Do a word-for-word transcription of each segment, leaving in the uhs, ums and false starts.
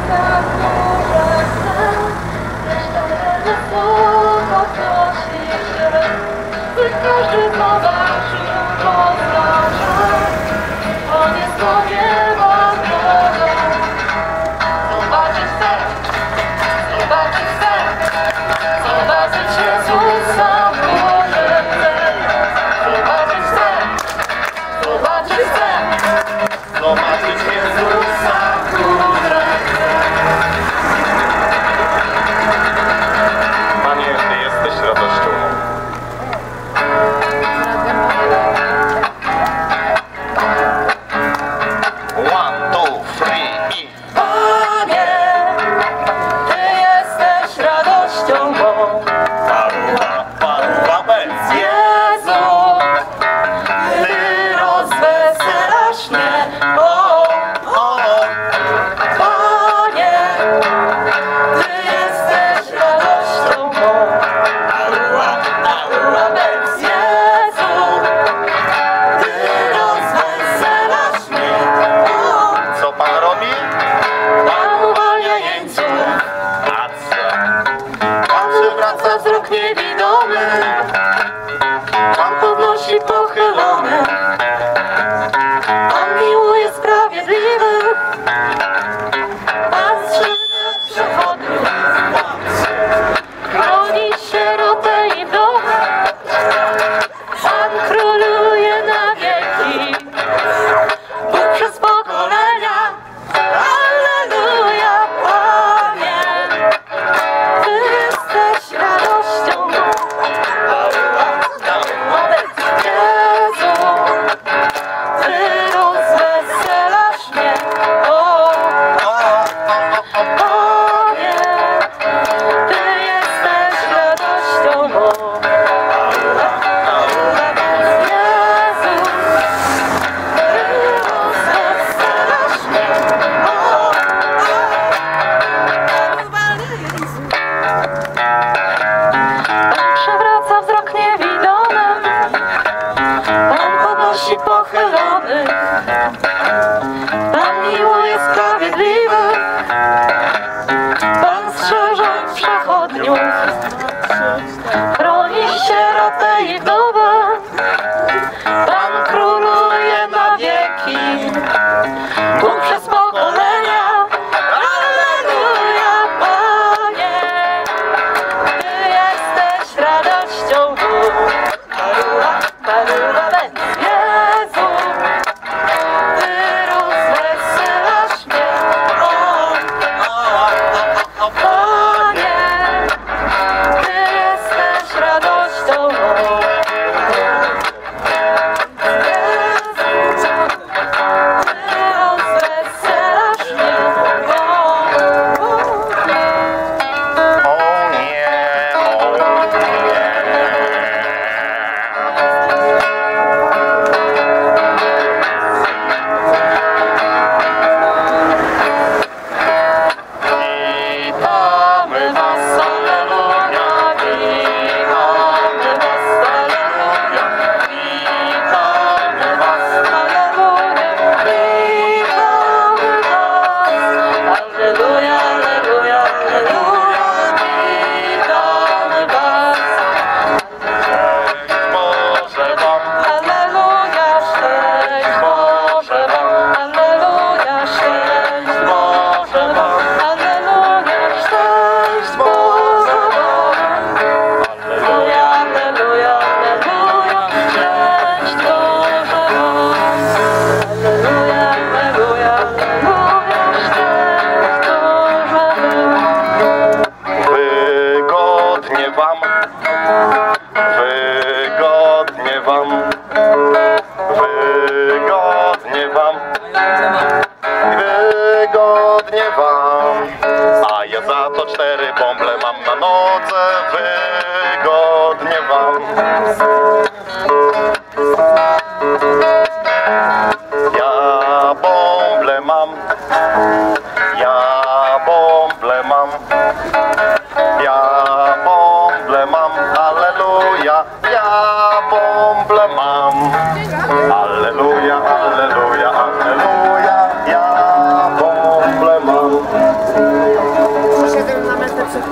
Alleluja, alleluja, alleluja, ja bąble mam.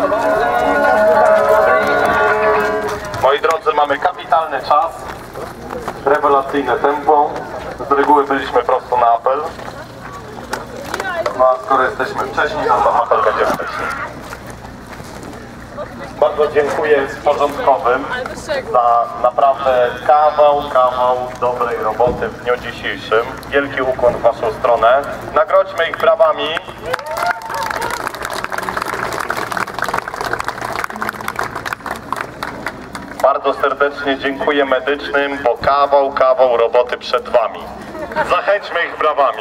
Moi drodzy, mamy kapitalny czas, rewelacyjne tempo. Z reguły byliśmy prosto na apel. No a skoro jesteśmy wcześniej, no to apel będzie wcześniej. Bardzo dziękuję sporządkowym za naprawdę kawał, kawał dobrej roboty w dniu dzisiejszym. Wielki ukłon w waszą stronę. Nagrodźmy ich brawami. Bardzo serdecznie dziękuję medycznym, bo kawał, kawał roboty przed wami. Zachęćmy ich brawami.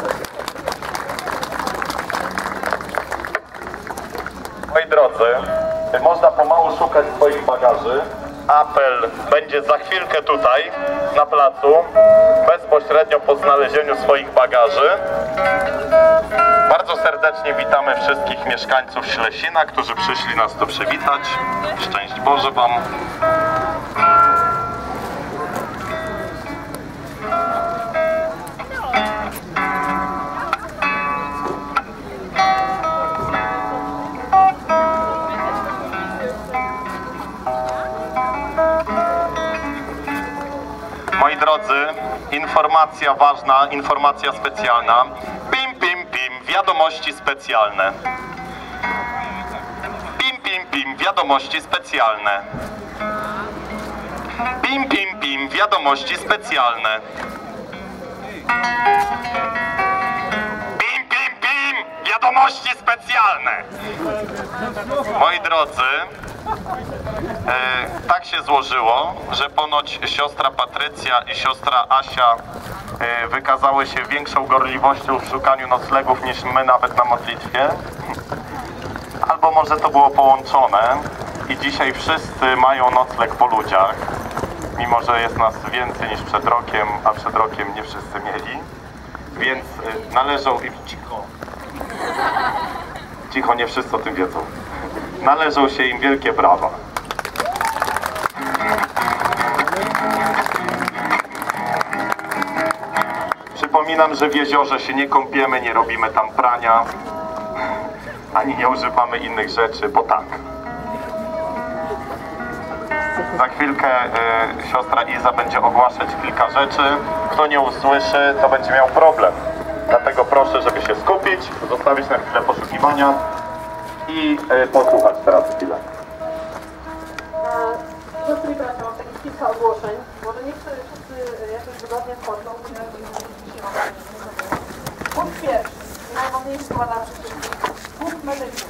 Moi drodzy, można pomału szukać swoich bagaży. Apel będzie za chwilkę tutaj, na placu, bezpośrednio po znalezieniu swoich bagaży. Bardzo serdecznie witamy wszystkich mieszkańców Ślesina, którzy przyszli nas tu przywitać. Szczęść Boże wam. Moi drodzy, informacja ważna, informacja specjalna. Pim, pim, pim, wiadomości specjalne. Pim, pim, pim, wiadomości specjalne. Pim, pim, pim, wiadomości specjalne. Pim, pim, pim, wiadomości specjalne. Moi drodzy, E, tak się złożyło, że ponoć siostra Patrycja i siostra Asia e, wykazały się większą gorliwością w szukaniu noclegów niż my nawet na modlitwie. Albo może to było połączone i dzisiaj wszyscy mają nocleg po ludziach, mimo że jest nas więcej niż przed rokiem, a przed rokiem nie wszyscy mieli. Więc e, należą im cicho. Cicho, nie wszyscy o tym wiedzą. Należą się im wielkie brawa. Przypominam, że w jeziorze się nie kąpiemy, nie robimy tam prania, ani nie używamy innych rzeczy, bo tak. Za chwilkę y, siostra Iza będzie ogłaszać kilka rzeczy. Kto nie usłyszy, to będzie miał problem. Dlatego proszę, żeby się skupić, zostawić na chwilę poszukiwania i y, posłuchać teraz chwilę. Siostry i bracia, mam takich kilka ogłoszeń. Może nie wszyscy jakoś wygodnie wchodzą. Punkt pierwszy. Najważniejszy składa wszystkich. Punkt medyczny.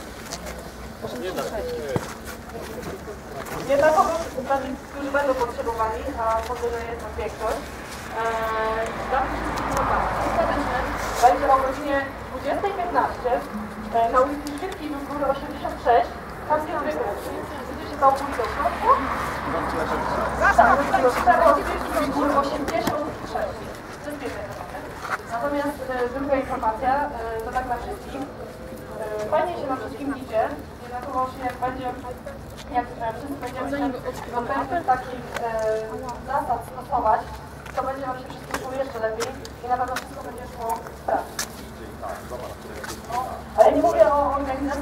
Jednakowoż, którzy będą potrzebowali, a może jest na większość, dla wszystkich punkt medyczny będzie o godzinie dwudziestej piętnaście na ulicy Świetki do Góry osiemdziesiąt sześć. Tam jest wykres. Będziecie całkowicie do środku. Tak, do cztery osiemdziesiąt sześć. Natomiast e, druga informacja, e, to tak dla wszystkich. E, fajnie się na wszystkim idzie, jednakowoż jak będzie, jak e, wszyscy będziemy do pewnych takich e, zasad stosować, to będzie nam się wszystkim szło jeszcze lepiej i na pewno wszystko będzie szło sprawnie. Ale nie mówię o organizacji.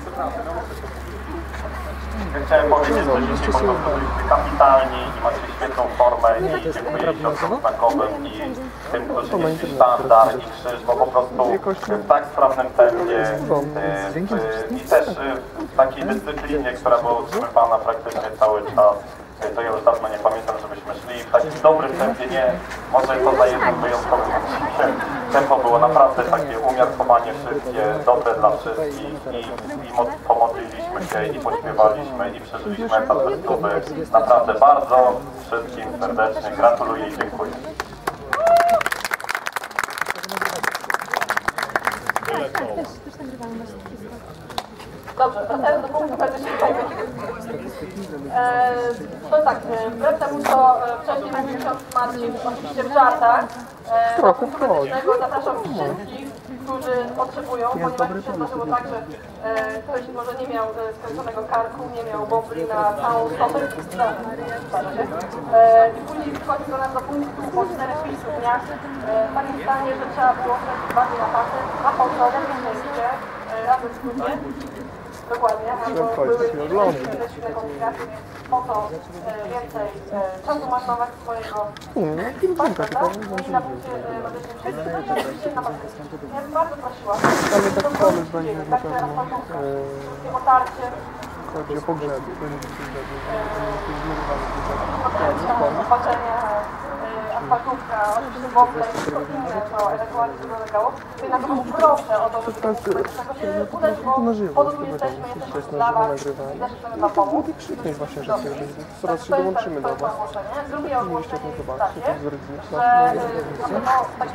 Chciałem powiedzieć, że dzisiaj po prostu byliście kapitalni i macie świetną formę i dziękuję siostrom znakowym i tym, którzy mieli sztandar i krzyż, bo po prostu w tak sprawnym tempie i też w takiej dyscyplinie, która była utrzymywana praktycznie cały czas. To ja już dawno nie pamiętam, żebyśmy szli w takim dobrym tempie, nie, może poza jednym wyjątkowym odcinkiem. Tempo było naprawdę takie umiarkowanie wszystkie, dobre dla wszystkich i, i pomodliliśmy się i pośpiewaliśmy i przeżyliśmy etap testowy. Naprawdę bardzo wszystkim serdecznie gratuluję i dziękuję. Dobrze, wracając do punktu medycznego. E, to tak, wbrew temu co wcześniej mówił ksiądz Marcin, oczywiście w żartach, e, do punktu medycznego zapraszam wszystkich, którzy potrzebują, ponieważ się zdarzyło tak, że e, ktoś może nie miał e, skręconego karku, nie miał bobli na całą stopę, e, i później wchodzi do nas do punktu po czterech pięciu dniach, e, w takim stanie, że trzeba było wtedy bardziej na pasy, a po co, jak nie idzie, razem z ludzie. Dokładnie, albo były inne komunikacji, po to e, więcej e, czasu marnować swojego paszporta i na punkcie medycznym wszystkim, no i oczywiście na paszporcie. Ja bym bardzo prosiła, Ale tak pomysł będzie na takie pewno. takie otarcie, Chodzi o pogrzeb. opatrzenie, asfaltówka, oczywiście wodne i wszystko inne, co ewentualnie by dolegało. Więc na pewno proszę o to, żeby tego się udać, bo podobnie jesteśmy, jesteśmy dla Was i też chcemy Wam pomóc. Krzyknij właśnie, że coraz się dołączymy do Was. Drugie ogłoszenie jest takie, że no, tak,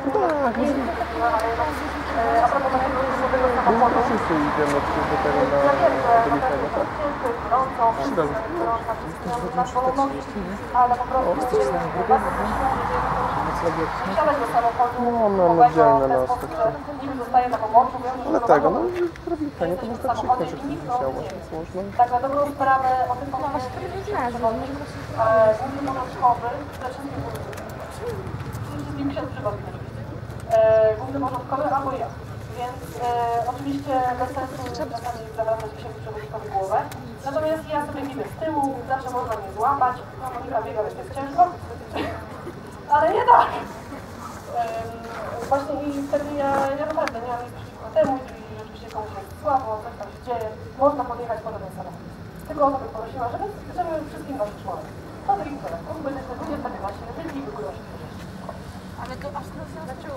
a propos takiego różowego samochodu, Wszyscy idziemy do tego na ja wiem, że do na Lichenia, tak? ciężko jest gorąco, gorąca wszystkim nas bolą, ale po prostu jest bardzo wsiadać do samochodu, No, mamy oddzielne na strukturę. niby zostaje na poboczu, wiem, że Ale to tego, no samochód, w Lichenie to można krzyknąć, że ktoś chciał, więc można. tak na dobrą sprawę o tym powiedzieć, że główny porządkowy, przede wszystkim przede wszystkim ksiądz przewodnik oczywiście, e, główny porządkowy albo ja. Więc e, oczywiście bez sensu czasami zawracać księdzu przewodnikowi głowę. Natomiast ja sobie idę z tyłu, zawsze można mnie złapać. No Monika biega, więc jest ciężko. Ale nie tak. E, właśnie i wtedy ja, ja naprawdę nie mam nic przeciwko temu, jeżeli rzeczywiście komuś jest słabo, coś tam się dzieje, można podjechać po ten samochód. Tylko o to bym prosiła, żeby, żeby wszystkim naszym członek. To drugi telefon, będziemy dwudziesta piętnaście na dzień i wygrozić. Ale to aż to zaczął.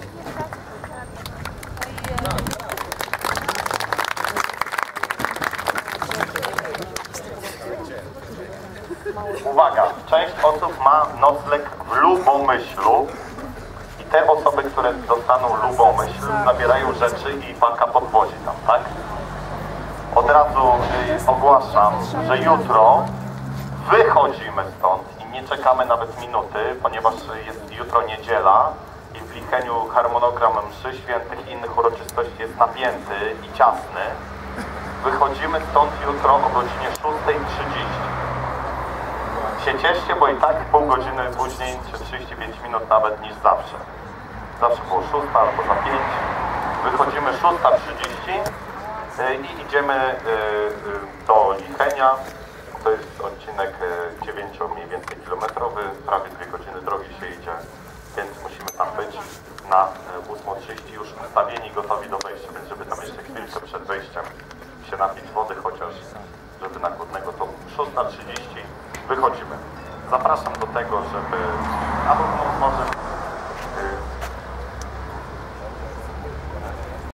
Uwaga, część osób ma nocleg w Lubomyślu i te osoby, które dostaną Lubomyśl, zabierają rzeczy i banka podwozi tam, tak? Od razu y, ogłaszam, że jutro wychodzimy stąd i nie czekamy nawet minuty, ponieważ jest jutro niedziela i w Licheniu harmonogram mszy świętych i innych uroczystości jest napięty i ciasny. Wychodzimy stąd jutro o godzinie szóstej trzydzieści. Się cieszcie, bo i tak pół godziny później, czy trzydzieści pięć minut nawet niż zawsze. Zawsze było szósta albo za pięć. Wychodzimy szósta trzydzieści i idziemy do Lichenia. To jest odcinek dziewięcio mniej więcej kilometrowy, prawie dwie godziny drogi się idzie, więc musimy tam być na ósma trzydzieści już ustawieni, gotowi do wejścia, więc żeby tam jeszcze chwilkę przed wejściem się napić wody chociaż, żeby na głodnego, to szósta trzydzieści wychodzimy. Zapraszam do tego, żeby